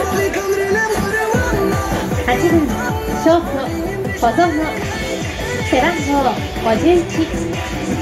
8番ショート小園背番号51。